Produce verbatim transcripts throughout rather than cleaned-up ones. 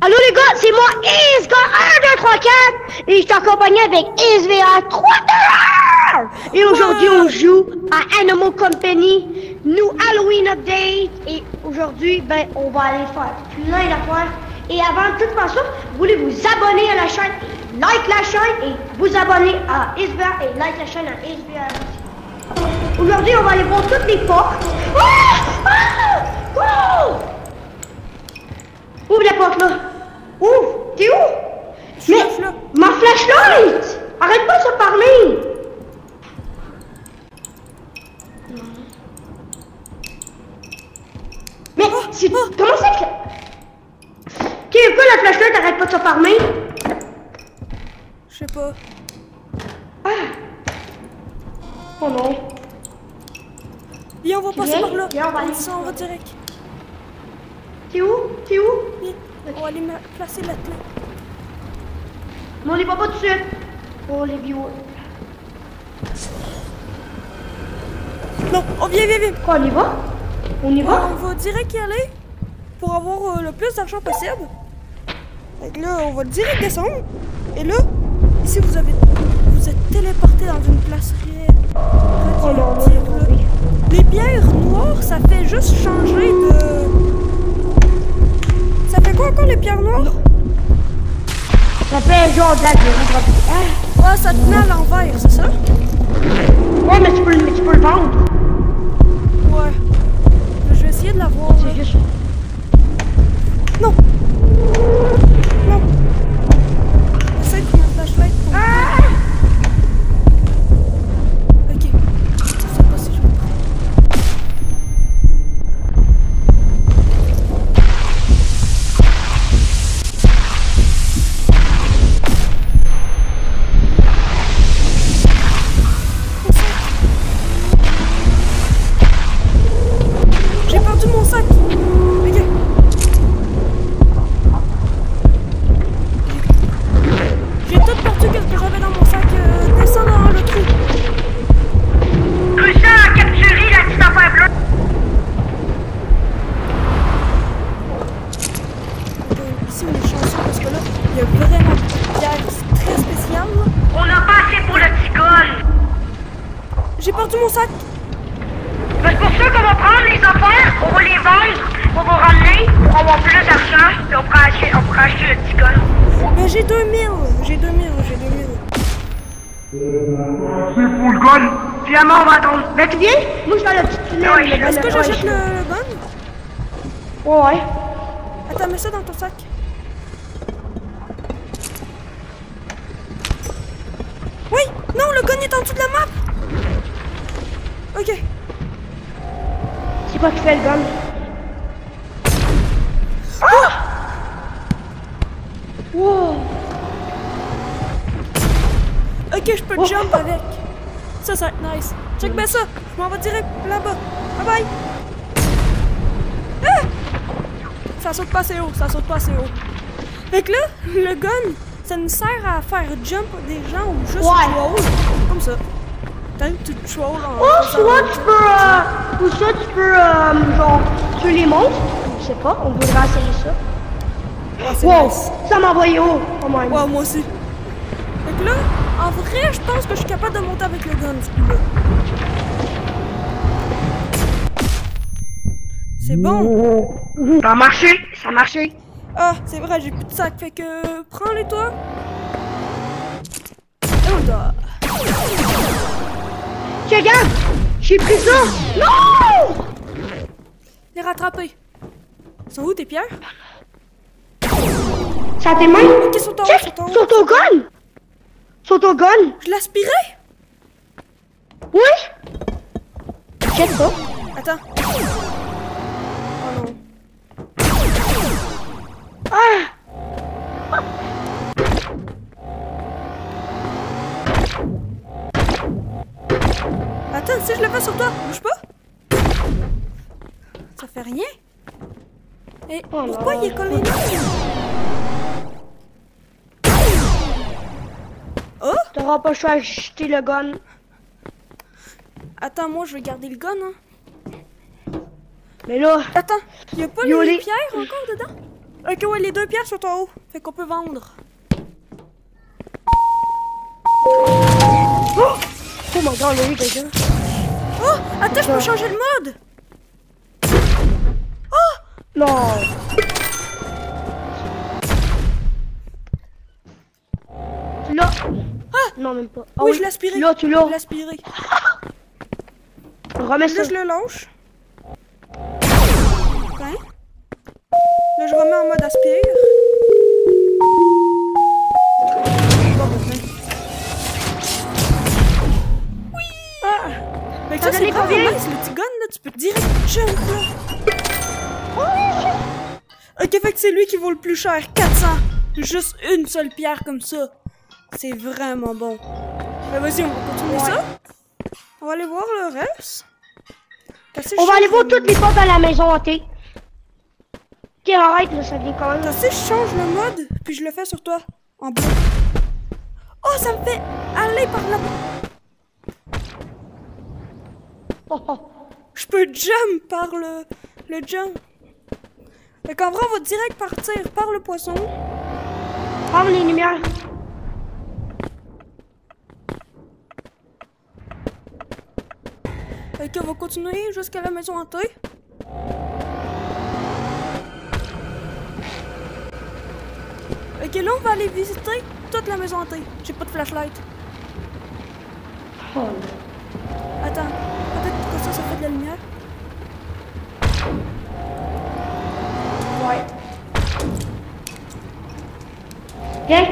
Allô les gars, c'est moi, Isga un deux trois quatre et je suis accompagné avec S V A trois deux. Et aujourd'hui on joue à Animal Company, nous Halloween Update. Et aujourd'hui, ben, on va aller faire plein d'affaires. Et avant toute façon, vous voulez vous abonner à la chaîne, like la chaîne et vous abonner à S V A et like la chaîne à S V A. Aujourd'hui, on va aller voir toutes les portes. Ah! Ah! Oh! Ouvre la porte là. Ouvre. T'es où? Mais ma flashlight! Arrête pas de se parler. Mais oh, c'est... Oh. Comment c'est que... Qu'est-ce que la flashlight arrête pas de se parler? Je sais pas. Ah. Oh non. Viens, on va passer Viens. par là. Viens, on va aller. Ça, on va direct. T'es où? T'es où? Viens. Okay. On va aller placer la clé. Mais on les voit pas tout de suite. Oh les viewers. Non, on vient, viens, viens. Quoi, on y va? On y va? On va direct y aller pour avoir euh, le plus d'argent possible. Et là, on va direct descendre. Et là, ici, vous avez, vous êtes téléporté dans une place réelle. Oh non, non, non. Les pierres noires, ça fait juste changer de... Ça fait quoi encore les pierres noires? Ça fait genre de la ah. ah, ça te met à l'envers, c'est ça? Ouais, mais tu peux, mais tu peux le vendre. Ouais. Je vais essayer de l'avoir. C'est juste... Non. Non. Essaye de prendre la flashlight pour... Ah! Ok. Je sais pas si je vais le prendre. J'ai perdu mon sac. Ok. J'ai tout perdu ce que j'avais dans mon sac. Euh, descends dans le trou. Cruchard a capturé la petite affaire bleue. Okay, ici on est chanceux parce que là, il y a vraiment une pierre très spéciale. On n'a pas assez pour le petit gun. J'ai perdu mon sac. C'est pour ça qu'on va prendre les affaires, on va les vendre, on va ramener, on va avoir plus d'argent, et on pourra acheter, on pourra acheter le petit gun. Mais j'ai deux mille, j'ai deux mille, j'ai deux mille. C'est pour le gun. Finalement, on va attendre. Ben, tu viens? Moi, je vais à la petite tunnel. Ouais, est-ce que j'achète le, le gun? Ouais, ouais. Attends, mets ça dans ton sac. Oui! Non, le gun est en dessous de la map! Ok. C'est quoi qui fait le gun? Ah! Wow! Ok, je peux Oh. jump avec. Ça, ça va être nice. Check bien ça. Je m'en vais direct là-bas. Bye bye. Ah! Ça saute pas assez haut, ça saute pas assez haut. Fait que là, le gun, ça nous sert à faire jump des gens ou juste Ouais. troll. Comme ça. T'as vu, tu te troll en... Oh, soit tu peux, euh, ou soit tu peux, euh, genre, tuer les monstres. Je sais pas, on voudrait essayer ça. Oh, c'est Wow, nice. ça m'a envoyé haut. Oh my god. Ouais, moi aussi. Fait que là, en vrai, je pense que je suis capable de monter avec le gun, du coup, là. C'est bon. Ça a marché, ça a marché. Ah, c'est vrai, j'ai plus de sac, fait que... Prends-les, toi. Oh, là. Tiens, regarde, j'ai pris ça. Non! Les rattraper. Sont où tes pierres? Ça a tes mains? Ok, sont en haut, Check, sont en haut. sur ton gun. Sur ton gun. Je l'aspirais? Oui. Check ça. Attends. Oh non. Ah! Attends, si je le fais sur toi, bouge pas. Ça fait rien. Et Oh pourquoi non. il est collé là? Oh! T'auras pas le choix d'acheter le gun. Attends, moi je vais garder le gun, hein. Mais là, Attends, y'a pas Yo, les les- pierres encore dedans? Ok, ouais, les deux pierres sont en haut. Fait qu'on peut vendre. Oh! Oh my god, oui, déjà. Oh! Attends, je peux changer de mode! Oh! Non! Tu l'as? Ah! Non, même pas. Oui, je l'ai aspiré. Là, tu l'as. Je l'ai aspiré. Remets ça. Là, je le lâche. Hein? Là, je remets en mode aspire. Bon, ben, ben. Oui! Ah! Mais ça, c'est pas bien. C'est le petit gun, là. Tu peux direct jump, là. Ok, fait que c'est lui qui vaut le plus cher. quatre cents. Juste une seule pierre comme ça. C'est vraiment bon. Ben, vas-y, on va continuer ouais. ça. On va aller voir le reste. On va aller voir toutes les portes à la maison hantée. Ok, arrête, là, ça vient quand même. Tu sais, je change le mode, puis je le fais sur toi, en bleu. Oh, ça me fait aller par là-bas. Oh, oh. Je peux jump par le, le jump. Fait qu'en vrai, on va direct partir par le poisson. Par les lumières. Fait qu'on va continuer jusqu'à la maison hantée. Ok, là, on va aller visiter toute la maison hantée. J'ai pas de flashlight. Oh. Attends, peut-être que ça, ça fait de la lumière. Ouais. Viens.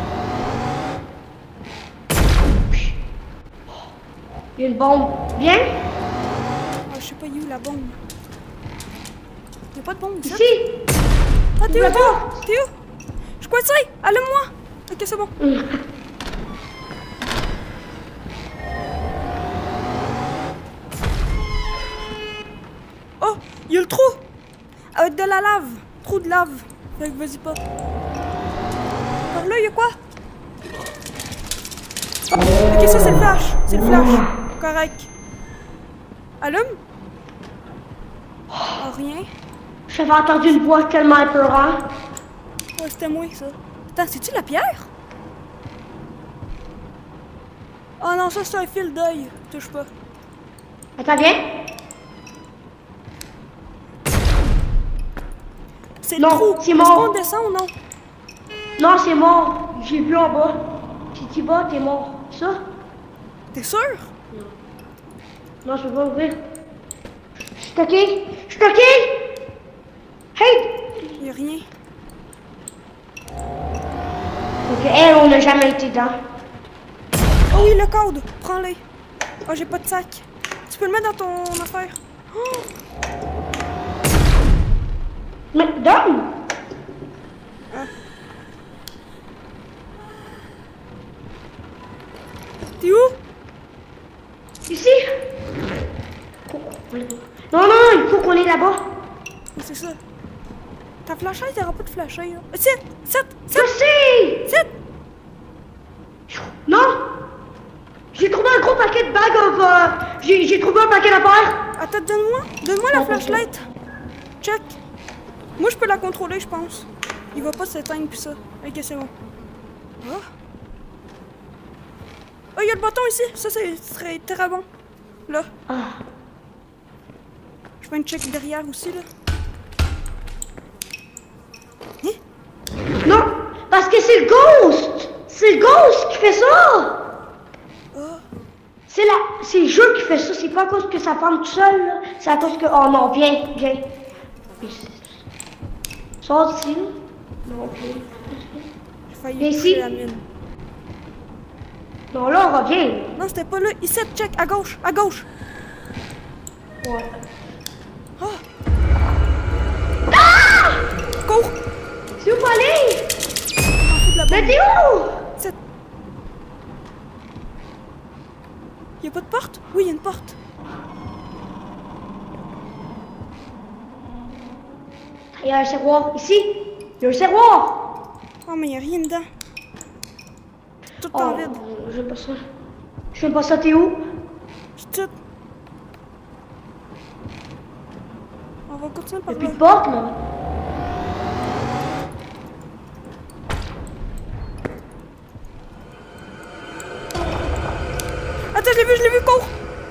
Il y a une bombe. Viens. Ah, je sais pas, il est où la bombe? Y'a pas de bombe ici? Ici. Ah, t'es où, t'es où? T'es où? Je suis coincé! Allume-moi! Ok, c'est bon. Mm. Oh! Il y a le trou! Avec de la lave! Trou de lave! Fait que vas-y pas. Par là, il y a quoi? Ok, ça c'est le flash! C'est le flash! Correct. Allume? Oh, rien. J'avais entendu une voix tellement épeurante. Ouais, c'était moi, ça. Attends, c'est-tu la pierre? Oh non, ça c'est un fil d'œil. Touche pas. Attends, viens. C'est le trou. C'est mort. Est-ce qu'on descend ou non? Non, c'est mort. J'ai vu en bas. Si tu vas, t'es mort. Ça? T'es sûr? Non. Non, je peux pas ouvrir. Je suis stocké. Je suis stocké! Hey! Y'a rien. Ok, elle, on n'a jamais été dedans. Oh oui, le code! Prends-le. Oh, j'ai pas de sac. Tu peux le mettre dans ton affaire. Oh. Mais donne! Ah. T'es où? Ici! Non, non, il faut qu'on est là-bas. C'est ça. Ta flashlight, y'aura pas de flashlight, là. Sit! Sit! Sit! Je sais! Sit! Non! J'ai trouvé un gros paquet de bags of... Euh, J'ai trouvé un paquet d'affaires. Attends, donne-moi. Donne-moi la flashlight. Check. Moi, je peux la contrôler, je pense. Il va pas s'éteindre, pis ça. Ok, c'est bon. Oh! Oh, il y a le bâton ici. Ça, c'est très, très bon. Là. Ah. Je fais une check derrière aussi, là. Hein? Non, parce que c'est le ghost. C'est le ghost qui fait ça. Oh. C'est la... c'est le jeu qui fait ça. C'est pas à cause que ça prend tout seul, là. C'est à cause que... Oh non, viens, viens. Sors d'ici. Non, viens. J'ai failli toucher la mine. Non, là, on revient. Non, c'était pas là. Ici, check. À gauche. À gauche. Ouais. Oh. Ah! Cours. C'est où faut aller? Mais t'es où? C'est... Y'a pas de porte? Oui, y'a une porte. Il y a un serroir. Ici. Il y a un serroir. Oh, mais y'a rien dedans. Tout oh, en vide. J'aime pas ça. J'aime pas ça, t'es où? Je tout. On va continuer par là. là. Y'a plus de porte, là. dessus, cours!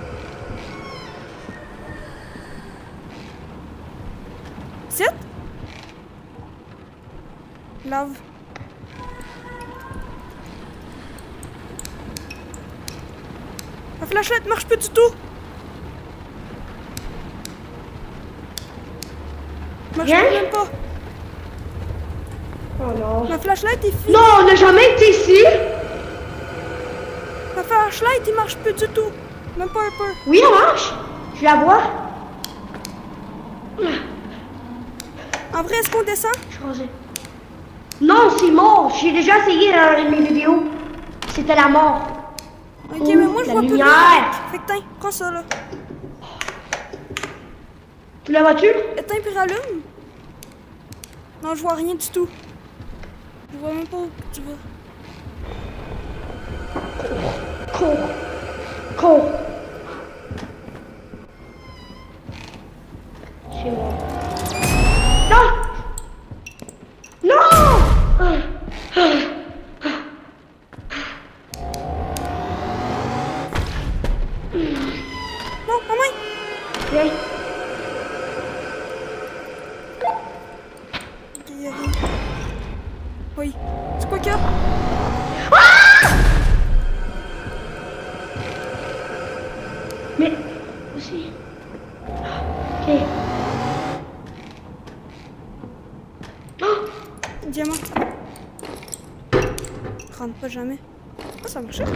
C'est? Lave. La flashlight marche plus du tout. Marche Viens. même pas. Oh non. Ma flashlight est finie. Non, on n'a jamais été ici. Ma flashlight il marche plus du tout. Même pas un peu. Oui, elle marche. Je la vois. En vrai, est-ce qu'on descend? Je croisais. Non, c'est mort. J'ai déjà essayé dans mes vidéos. C'était la mort. Ok, Oh, mais moi je la vois plus lumière. rien. Fait que tiens, prends ça là. Tu la vois-tu? Éteins puis rallume. Non, je vois rien du tout. Je vois même pas où tu vas. Cours. Cours. C'est moi. Non! Non! Non, maman! Viens. Ok, y'a rien. Oui. C'est quoi qu'il y a? Mais aussi. Ok. Oh! Diamant. Rentre pas jamais. Oh, ça marche.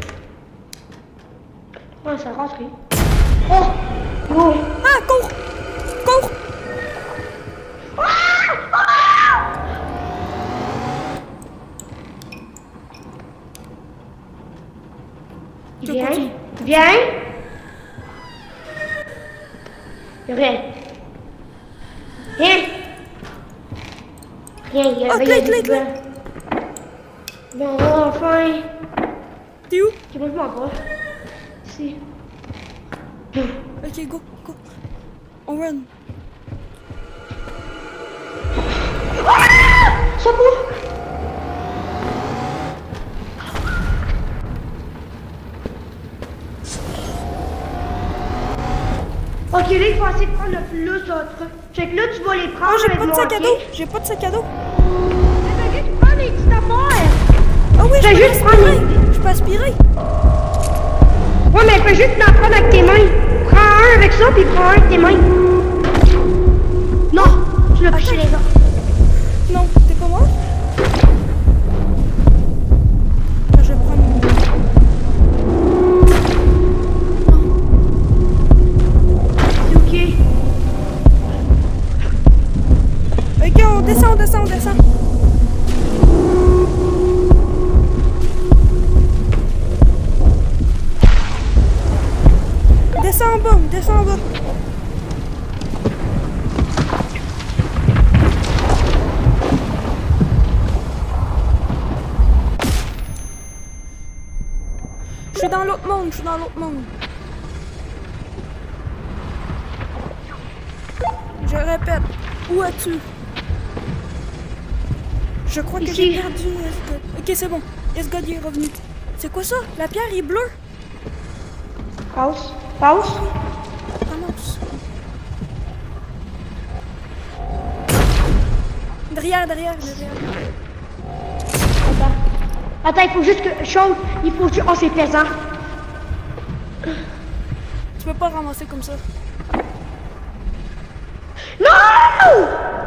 Ouais, ça rentre. Oui. Oh! Oh! Ah, cours! Cours! Je Viens. continue. Viens. Rien. Rien. Rien, il y a Oh, rien. clé, clé, clé. Bon, enfin. T'es où? Ok, moi je m'en vais. Ici. Ok, go, go. On run. Ça bouge. Ok, là, il faut essayer de prendre le plus d'autres. Fait que là, tu vas les prendre. Oh, j'ai avec pas de moi, sac à ok? dos. J'ai pas de sac à dos. Mais fais juste prendre les petites affaires. Ah oui, je Fais peux juste prendre aspirer. Je peux aspirer. Ouais, mais fais juste l'en prendre avec tes mains. Prends un avec ça, puis prends un avec tes mains. Non, tu l'as poussé les autres. Non, t'es pas mort? Ah, je vais prendre. C'est ok. Ok, on descend, on descend, on descend. Descends en bas, descends en bas. Je suis dans l'autre monde, je suis dans l'autre monde. Je répète, où es-tu? Je crois que Ici. j'ai perdu Esgod. Ok, c'est bon. Esgod est revenu. C'est quoi ça? La pierre est bleue. Passe. Passe. Ramasse. Derrière, derrière, derrière. Attends. Attends, il faut juste que... Chose, il faut juste... Oh, c'est plaisant. Tu peux pas ramasser comme ça. Non!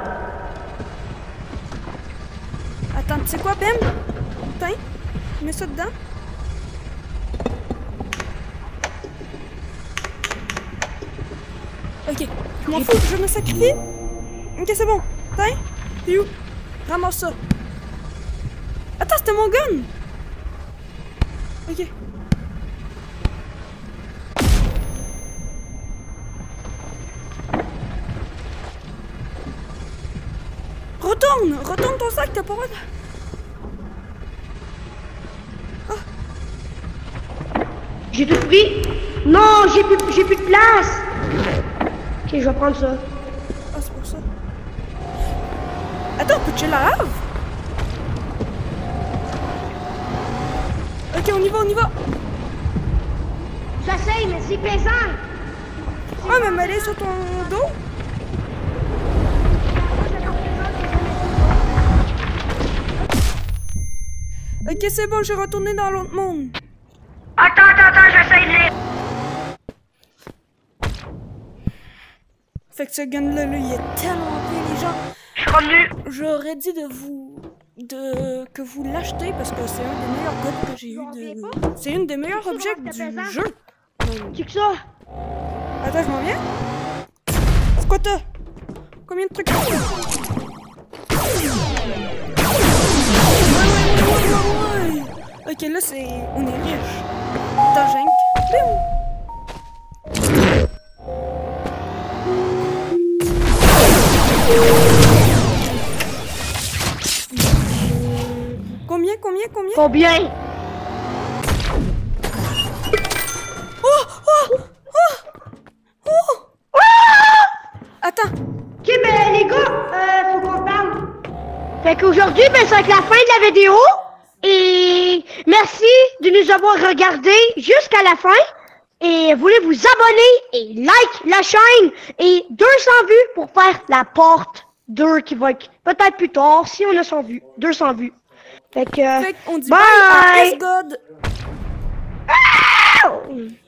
Attends, tu sais quoi, Bem? Tiens, mets ça dedans. Ok, je m'en fous, je me sacrifie. Ok, c'est bon. Tiens, t'es où? Ramasse ça. Attends, c'était mon gun. Ok. Retourne, retourne ton sac, t'as pas le droit de... J'ai tout pris. Non, j'ai plus, j'ai plus de place. Ok, je vais prendre ça. Ah, c'est pour ça. Attends, peux-tu la lave? Ok, on y va, on y va. J'essaye, mais c'est pesant. Ah, mais m'aller sur ton dos? Ok, c'est bon, je vais retourner dans l'autre monde. Attends, attends, attends, j'essaye de les... Fait que ce gun-là, là, il est tellement intelligent. Je suis revenu. J'aurais dit de vous... de que vous l'achetez parce que c'est un des meilleurs guns que j'ai eu de... C'est une des meilleurs objets du jeu. Tu que ça? Attends, je m'en viens. C'est quoi t'as? Combien de trucs t'as? Ouais, ouais, ouais, ouais, ouais. Ok, là, c'est... on est riche. Attends, Jenk. Combien, combien, combien? Combien? Oh, oh, oh, oh. Attends. Ok, ben les gars, euh, faut qu'on parle. Fait qu'aujourd'hui, ben c'est avec la fin de la vidéo. Et merci de nous avoir regardé jusqu'à la fin. Et voulez vous abonner et like la chaîne. Et deux cents vues pour faire la porte deux qui va être peut-être plus tard si on a cent vues. deux cents vues. Fait que... Fait qu'on dit bye! bye à S God. Ah!